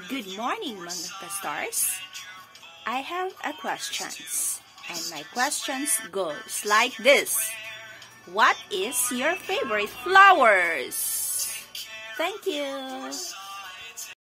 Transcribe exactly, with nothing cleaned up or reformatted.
Good morning, mga ka-stars. I have a questions, and my questions goes like this. What is your favorite flowers? Thank you.